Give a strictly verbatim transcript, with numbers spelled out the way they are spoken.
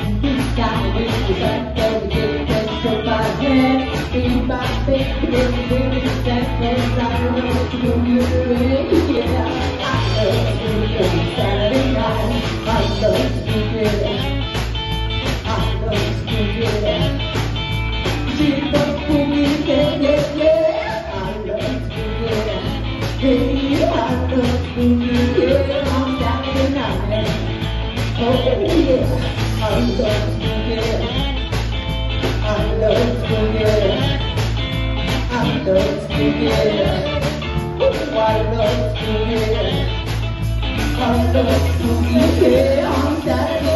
He's got a whistle back there to get that to my head. Be my baby, baby, baby, that's what I love to do. Yeah, I love to do it Saturday night. I love to do it. I love to do it. She's the boogie, yeah, yeah, yeah. I love to do it. Hey, I love to do it on Saturday night. Oh yeah, I love to do it. I love to do it. I love to do it. Oh, I love to do it. I love to do it on Saturday.